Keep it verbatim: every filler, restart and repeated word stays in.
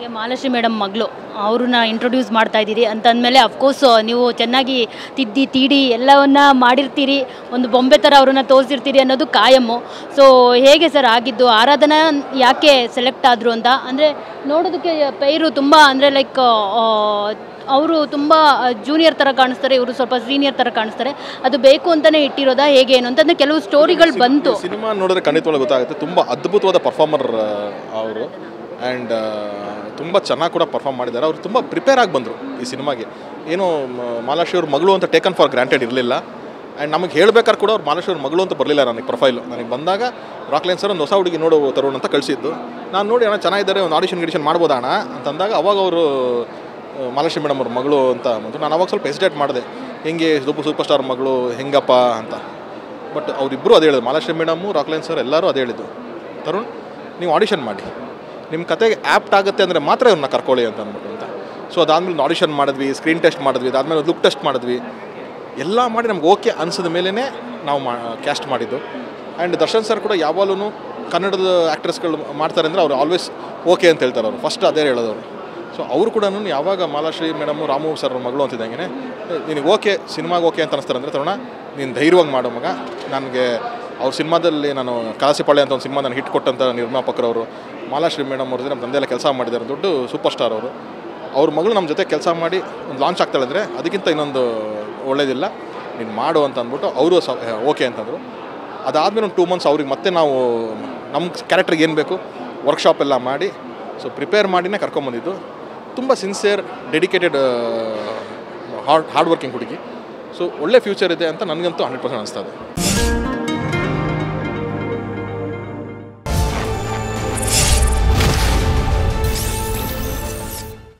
ಜೊತೆಗೆ ಮಹಾಲಕ್ಷ್ಮಿ ಮೇಡಮ್ ಮಗಳು ಅವ್ರನ್ನ ಇಂಟ್ರೊಡ್ಯೂಸ್ ಮಾಡ್ತಾ ಇದ್ದೀರಿ ಅಂತಂದಮೇಲೆ ಅಫ್ಕೋರ್ಸ್ ನೀವು ಚೆನ್ನಾಗಿ ತಿದ್ದಿ ತೀಡಿ ಎಲ್ಲವನ್ನ ಮಾಡಿರ್ತೀರಿ, ಒಂದು ಬೊಂಬೆ ಥರ ಅವ್ರನ್ನ ತೋರಿಸಿರ್ತೀರಿ ಅನ್ನೋದು ಕಾಯಮ್ಮು. ಸೊ ಹೇಗೆ ಸರ್ ಆಗಿದ್ದು, ಆರಾಧನಾ ಯಾಕೆ ಸೆಲೆಕ್ಟ್ ಆದರು ಅಂತ? ಅಂದರೆ ನೋಡೋದಕ್ಕೆ ಪೈರು ತುಂಬ ಅಂದರೆ ಲೈಕ್ ಅವರು ತುಂಬ ಜೂನಿಯರ್ ಥರ ಕಾಣಿಸ್ತಾರೆ, ಇವರು ಸ್ವಲ್ಪ ಸೀನಿಯರ್ ಥರ ಕಾಣಿಸ್ತಾರೆ, ಅದು ಬೇಕು ಅಂತಲೇ ಇಟ್ಟಿರೋದಾ ಹೇಗೆ ಏನು ಅಂತಂದರೆ ಕೆಲವು ಸ್ಟೋರಿಗಳು ಬಂತು. ಸಿನಿಮಾ ನೋಡಿದ್ರೆ ಖಂಡಿತವಾಗಿ ಗೊತ್ತಾಗುತ್ತೆ, ತುಂಬ ಅದ್ಭುತವಾದ ಪರ್ಫಾರ್ಮರ್ ಅವರು. ಆ್ಯಂಡ್ ತುಂಬ ಚೆನ್ನಾಗಿ ಕೂಡ ಪರ್ಫಾರ್ಮ್ ಮಾಡಿದ್ದಾರೆ. ಅವರು ತುಂಬ ಪ್ರಿಪೇರ್ ಆಗಿ ಬಂದರು ಈ ಸಿನಿಮಾಗೆ. ಏನೋ ಮಹಾಲಕ್ಷ್ಮಿ ಅವ್ರ ಮಗಳು ಅಂತ ಟೇಕನ್ ಫಾರ್ ಗ್ರಾಂಟೆಡ್ ಇರಲಿಲ್ಲ. ಆ್ಯಂಡ್ ನಮಗೆ ಹೇಳ್ಬೇಕಾದ್ರೆ ಕೂಡ ಅವ್ರು ಮಹಾಲಕ್ಷ್ಮಿ ಅವ್ರ ಮಗಳು ಅಂತ ಬರಲಿಲ್ಲ ನನಗೆ ಪ್ರೊಫೈಲು. ನನಗೆ ಬಂದಾಗ ರಾಕ್ಲೈನ್ ಸರ್ ಒಂದು ಹೊಸ ಹುಡುಗಿ ನೋಡು ತರುಣ್ ಅಂತ ಕಳಿಸಿದ್ದು. ನಾನು ನೋಡಿ ಅಣ್ಣ ಚೆನ್ನಾಗಿದ್ದಾರೆ, ಒಂದು ಆಡಿಷನ್ ಗಿಡಿಷನ್ ಮಾಡ್ಬೋದಾ ಅಣ್ಣ ಅಂತಂದಾಗ ಅವಾಗ ಅವರು ಮಹಾಲಕ್ಷ್ಮಿ ಮೇಡಮ್ ಅವ್ರ ಮಗಳು ಅಂತ ಬಂತು. ನಾನು ಅವಾಗ ಸ್ವಲ್ಪ ಹೆಸಿಟೇಟ್ ಮಾಡಿದೆ, ಹೆಂಗೆ ಸೂಪರ್ ಸೂಪರ್ ಸ್ಟಾರ್ ಮಗಳು ಹೆಂಗಪ್ಪ ಅಂತ. ಬಟ್ ಅವರಿಬ್ಬರು ಅದೇ ಹೇಳಿದ್ರು, ಮಹಾಲಕ್ಷ್ಮಿ ಮೇಡಮು ರಾಕ್ಲೈನ್ ಸರ್ ಎಲ್ಲರೂ ಅದೇ ಹೇಳಿದ್ದು, ತರುಣ್ ನೀವು ಆಡಿಷನ್ ಮಾಡಿ, ನಿಮ್ಮ ಕತೆಗೆ ಆ್ಯಪ್ಟ್ ಆಗುತ್ತೆ ಅಂದರೆ ಮಾತ್ರ ಇವ್ರನ್ನ ಕರ್ಕೊಳ್ಳಿ ಅಂತ ಅಂದ್ಬಿಟ್ಟು ಅಂತ. ಸೊ ಅದಾದಮೇಲೆ ಆಡಿಷನ್ ಮಾಡಿದ್ವಿ, ಸ್ಕ್ರೀನ್ ಟೆಸ್ಟ್ ಮಾಡಿದ್ವಿ, ಅದಾದಮೇಲೆ ಲುಕ್ ಟೆಸ್ಟ್ ಮಾಡಿದ್ವಿ, ಎಲ್ಲ ಮಾಡಿ ನಮ್ಗೆ ಓಕೆ ಅನಿಸಿದ ಮೇಲೇ ನಾವು ಮಾ ಕ್ಯಾಸ್ಟ್ ಮಾಡಿದ್ದು. ಆ್ಯಂಡ್ ದರ್ಶನ್ ಸರ್ ಕೂಡ ಯಾವಾಗಲೂ ಕನ್ನಡದ ಆ್ಯಕ್ಟ್ರೆಸ್ಗಳು ಮಾಡ್ತಾರೆ ಅಂದರೆ ಅವ್ರು ಆಲ್ವೇಸ್ ಓಕೆ ಅಂತ ಹೇಳ್ತಾರೆ. ಅವರು ಫಸ್ಟ್ ಅದೇ ಹೇಳೋದವರು. ಸೊ ಅವರು ಕೂಡ ಯಾವಾಗ ಮಾಲಾಶ್ರೀ ಮೇಡಮು ರಾಮು ಸರ್ ಮಗಳು ಅಂತಿದ್ದಂಗೆ ನಿನಗೆ ಓಕೆ ಸಿನಿಮಾಗೆ ಓಕೆ ಅಂತ ಅನಿಸ್ತಾರೆ ಅಂದರೆ ತರುಣ ನೀನು ಧೈರ್ಯವಾಗಿ ಮಾಡೋ ಮಗ, ನನಗೆ ಅವ್ರ ಸಿನಿಮಾದಲ್ಲಿ ನಾನು ಕಲಾಸಿಪಾಳ್ಯ ಅಂತ ಒಂದು ಸಿನಿಮಾ ನಾನು ಹಿಟ್ ಕೊಟ್ಟಂಥ ನಿರ್ಮಾಪಕರವರು ಮಾಲಾಶ್ರೀ ಮೇಡಮ್ ಅವ್ರದ್ದು ನಮ್ಮ ತಂದೆಲ್ಲ ಕೆಲಸ ಮಾಡಿದ್ದಾರೆ, ದೊಡ್ಡ ಸೂಪರ್ ಸ್ಟಾರ್ ಅವರು. ಅವ್ರ ಮಗಳು ನಮ್ಮ ಜೊತೆ ಕೆಲಸ ಮಾಡಿ ಒಂದು ಲಾಂಚ್ ಆಗ್ತಾಳೆ ಅಂದರೆ ಅದಕ್ಕಿಂತ ಇನ್ನೊಂದು ಒಳ್ಳೇದಿಲ್ಲ, ನೀನು ಮಾಡು ಅಂತ ಅಂದ್ಬಿಟ್ಟು ಅವರು ಸ ಓಕೆ ಅಂತಂದರು. ಅದಾದಮೇಲೆ ಒಂದು ಟೂ ಮಂತ್ಸ್ ಅವ್ರಿಗೆ ಮತ್ತೆ ನಾವು ನಮ್ಮ ಕ್ಯಾರೆಕ್ಟ್ರಿಗೆ ಏನು ಬೇಕು ವರ್ಕ್ಶಾಪ್ ಎಲ್ಲ ಮಾಡಿ ಸೊ ಪ್ರಿಪೇರ್ ಮಾಡಿನೇ ಕರ್ಕೊಂಬಂದಿದ್ದು. ತುಂಬ sincere, dedicated, hard hard working ಹುಡುಗಿ. ಸೊ ಒಳ್ಳೆ ಫ್ಯೂಚರ್ ಇದೆ ಅಂತ ನನಗಂತೂ ಹಂಡ್ರೆಡ್ ಪರ್ಸೆಂಟ್ ಅನಿಸ್ತದೆ.